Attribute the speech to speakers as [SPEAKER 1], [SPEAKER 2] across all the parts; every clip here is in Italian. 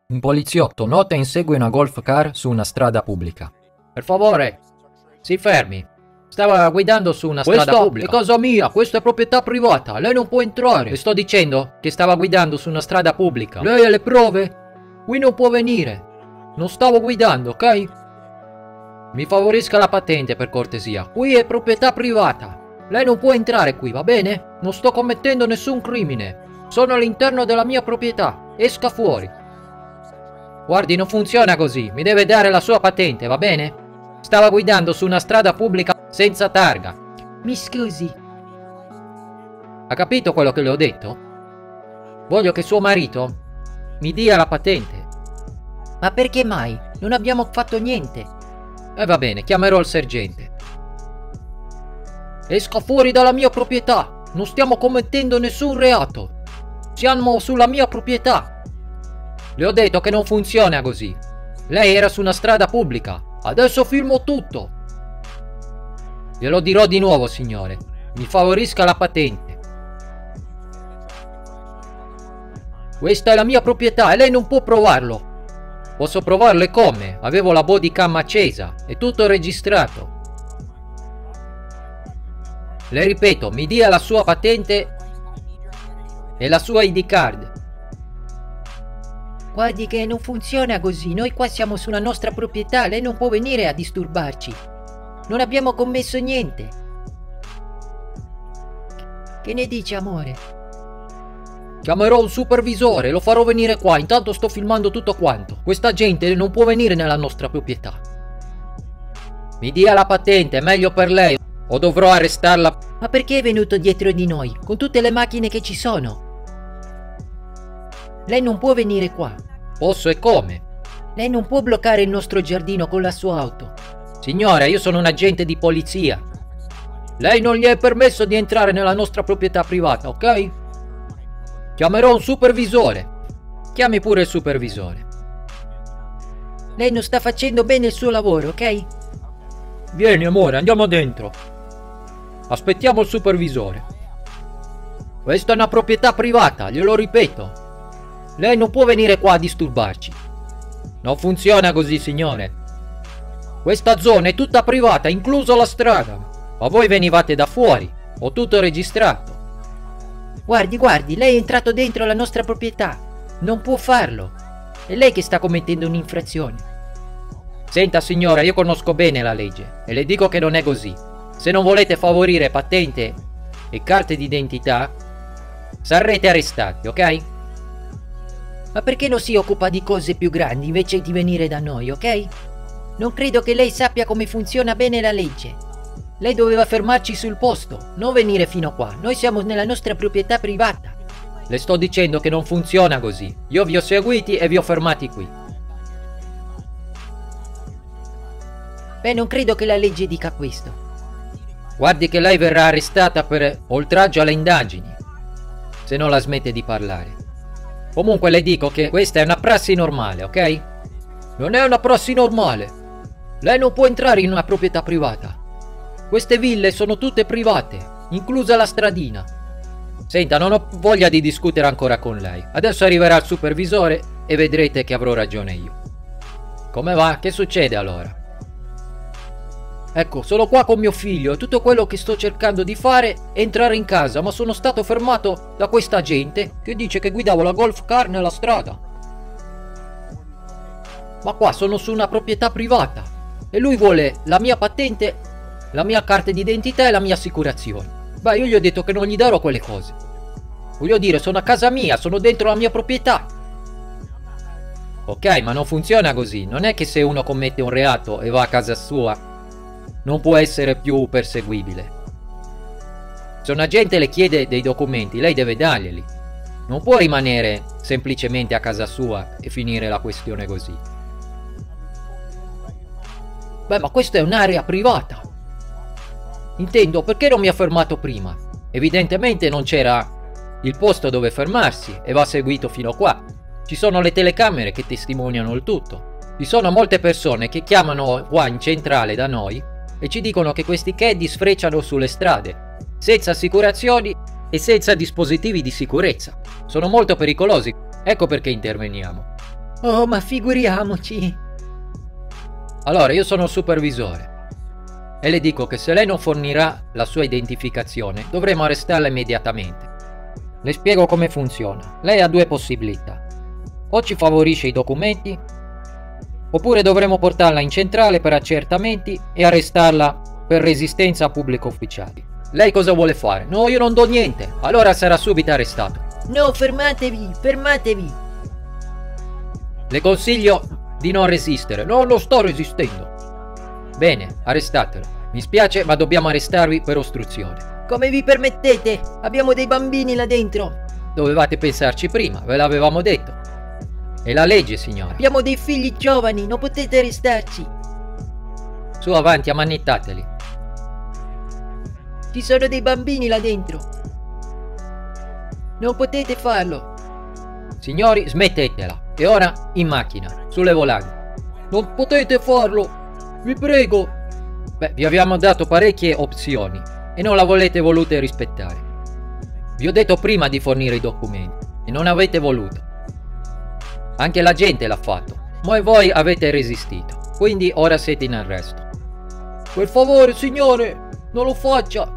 [SPEAKER 1] Un poliziotto nota e insegue una golf car su una strada pubblica.
[SPEAKER 2] Per favore, si fermi. Stava guidando su una strada pubblica.
[SPEAKER 3] Questa è casa mia, questa è proprietà privata, lei non può entrare.
[SPEAKER 2] Le sto dicendo che stava guidando su una strada pubblica.
[SPEAKER 3] Lei ha le prove? Qui non può venire. Non stavo guidando, ok?
[SPEAKER 2] Mi favorisca la patente per cortesia.
[SPEAKER 3] Qui è proprietà privata. Lei non può entrare qui, va bene? Non sto commettendo nessun crimine. Sono all'interno della mia proprietà. Esca fuori.
[SPEAKER 2] Guardi, non funziona così. Mi deve dare la sua patente, va bene? Stava guidando su una strada pubblica senza targa.
[SPEAKER 4] Mi scusi.
[SPEAKER 2] Ha capito quello che le ho detto? Voglio che suo marito mi dia la patente.
[SPEAKER 4] Ma perché mai? Non abbiamo fatto niente.
[SPEAKER 2] E va bene, chiamerò il sergente.
[SPEAKER 3] Esca fuori dalla mia proprietà. Non stiamo commettendo nessun reato. Siamo sulla mia proprietà.
[SPEAKER 2] Le ho detto che non funziona così. Lei era su una strada pubblica.
[SPEAKER 3] Adesso filmo tutto.
[SPEAKER 2] Glielo dirò di nuovo, signore. Mi favorisca la patente.
[SPEAKER 3] Questa è la mia proprietà e lei non può provarlo.
[SPEAKER 2] Posso provarlo e come? Avevo la bodycam accesa. È tutto registrato. Le ripeto, mi dia la sua patente e la sua ID card.
[SPEAKER 4] Guardi che non funziona così, noi qua siamo sulla nostra proprietà, lei non può venire a disturbarci. Non abbiamo commesso niente. Che ne dice, amore?
[SPEAKER 3] Chiamerò un supervisore, lo farò venire qua, intanto sto filmando tutto quanto. Questa gente non può venire nella nostra proprietà.
[SPEAKER 2] Mi dia la patente, è meglio per lei, o dovrò arrestarla.
[SPEAKER 4] Ma perché è venuto dietro di noi, con tutte le macchine che ci sono? Lei non può venire qua.
[SPEAKER 2] Posso e come?
[SPEAKER 4] Lei non può bloccare il nostro giardino con la sua auto.
[SPEAKER 2] Signore, io sono un agente di polizia.
[SPEAKER 3] Lei non gli è permesso di entrare nella nostra proprietà privata, ok? Chiamerò un supervisore.
[SPEAKER 2] Chiami pure il supervisore.
[SPEAKER 4] Lei non sta facendo bene il suo lavoro, ok?
[SPEAKER 3] Vieni, amore, andiamo dentro. Aspettiamo il supervisore. Questa è una proprietà privata, glielo ripeto. Lei non può venire qua a disturbarci.
[SPEAKER 2] Non funziona così, signore.
[SPEAKER 3] Questa zona è tutta privata, incluso la strada.
[SPEAKER 2] Ma voi venivate da fuori. Ho tutto registrato.
[SPEAKER 4] Guardi, lei è entrato dentro la nostra proprietà. Non può farlo. È lei che sta commettendo un'infrazione.
[SPEAKER 2] Senta, signora, io conosco bene la legge e le dico che non è così. Se non volete favorire patente e carte d'identità, sarete arrestati, ok?
[SPEAKER 4] Ma perché non si occupa di cose più grandi invece di venire da noi, ok? Non credo che lei sappia come funziona bene la legge. Lei doveva fermarci sul posto, non venire fino qua. Noi siamo nella nostra proprietà privata.
[SPEAKER 2] Le sto dicendo che non funziona così. Io vi ho seguiti e vi ho fermati qui.
[SPEAKER 4] Beh, non credo che la legge dica questo.
[SPEAKER 2] Guardi che lei verrà arrestata per oltraggio alle indagini, se non la smette di parlare. Comunque le dico che questa è una prassi normale, ok?
[SPEAKER 3] Non è una prassi normale. Lei non può entrare in una proprietà privata. Queste ville sono tutte private, inclusa la stradina.
[SPEAKER 2] Senta, non ho voglia di discutere ancora con lei. Adesso arriverà il supervisore e vedrete che avrò ragione io. Come va? Che succede allora?
[SPEAKER 3] Ecco, sono qua con mio figlio e tutto quello che sto cercando di fare è entrare in casa, ma sono stato fermato da questa gente che dice che guidavo la golf car nella strada. Ma qua sono su una proprietà privata e lui vuole la mia patente, la mia carta d'identità e la mia assicurazione. Beh, io gli ho detto che non gli darò quelle cose. Voglio dire, sono a casa mia, sono dentro la mia proprietà.
[SPEAKER 2] Ok, ma non funziona così. Non è che se uno commette un reato e va a casa sua non può essere più perseguibile. Se un agente le chiede dei documenti, lei deve darglieli. Non può rimanere semplicemente a casa sua e finire la questione così.
[SPEAKER 3] Beh, ma questa è un'area privata. Intendo, perché non mi ha fermato prima?
[SPEAKER 2] Evidentemente non c'era il posto dove fermarsi e va seguito fino qua. Ci sono le telecamere che testimoniano il tutto. Ci sono molte persone che chiamano qua in centrale da noi e ci dicono che questi caddy sfrecciano sulle strade, senza assicurazioni e senza dispositivi di sicurezza. Sono molto pericolosi, ecco perché interveniamo.
[SPEAKER 4] Oh, ma figuriamoci.
[SPEAKER 2] Allora, io sono il supervisore e le dico che se lei non fornirà la sua identificazione, dovremo arrestarla immediatamente. Le spiego come funziona. Lei ha due possibilità. O ci favorisce i documenti, oppure dovremo portarla in centrale per accertamenti e arrestarla per resistenza a pubblico ufficiale. Lei cosa vuole fare? No, io non do niente. Allora sarà subito arrestato.
[SPEAKER 4] No, fermatevi, fermatevi.
[SPEAKER 2] Le consiglio di non resistere. No, non sto resistendo. Bene, arrestatelo. Mi spiace, ma dobbiamo arrestarvi per ostruzione.
[SPEAKER 4] Come vi permettete? Abbiamo dei bambini là dentro.
[SPEAKER 2] Dovevate pensarci prima, ve l'avevamo detto. È la legge, signora.
[SPEAKER 4] Abbiamo dei figli giovani, non potete arrestarci.
[SPEAKER 2] Su, avanti, ammannettateli.
[SPEAKER 4] Ci sono dei bambini là dentro. Non potete farlo.
[SPEAKER 2] Signori, smettetela. E ora in macchina, sulle volanti. Non potete farlo. Vi prego. Beh, vi abbiamo dato parecchie opzioni e non la volute rispettare. Vi ho detto prima di fornire i documenti e non avete voluto. Anche la gente l'ha fatto, ma voi avete resistito. Quindi ora siete in arresto. Per favore, signore, non lo faccia.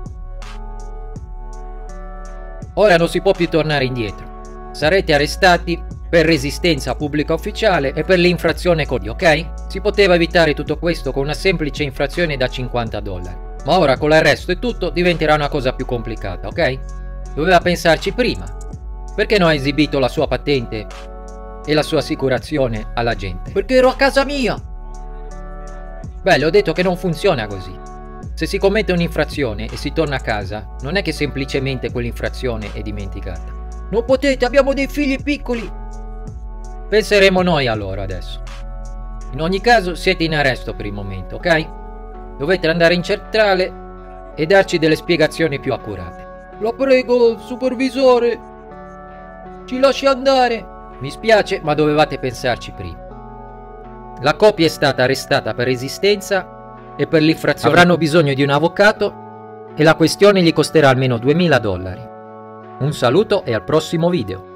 [SPEAKER 2] Ora non si può più tornare indietro. Sarete arrestati per resistenza a pubblico ufficiale e per l'infrazione codice, ok? Si poteva evitare tutto questo con una semplice infrazione da $50. Ma ora con l'arresto e tutto diventerà una cosa più complicata, ok? Doveva pensarci prima. Perché non ha esibito la sua patente e la sua assicurazione alla gente?
[SPEAKER 3] Perché ero a casa mia.
[SPEAKER 2] Beh, le ho detto che non funziona così. Se si commette un'infrazione e si torna a casa, non è che semplicemente quell'infrazione è dimenticata.
[SPEAKER 3] Non potete, abbiamo dei figli piccoli.
[SPEAKER 2] Penseremo noi allora adesso. In ogni caso siete in arresto per il momento, ok? Dovete andare in centrale e darci delle spiegazioni più accurate.
[SPEAKER 3] La prego, supervisore. Ci lasci andare.
[SPEAKER 2] Mi spiace, ma dovevate pensarci prima. La coppia è stata arrestata per resistenza e per l'infrazione. Avranno bisogno di un avvocato e la questione gli costerà almeno $2000. Un saluto e al prossimo video.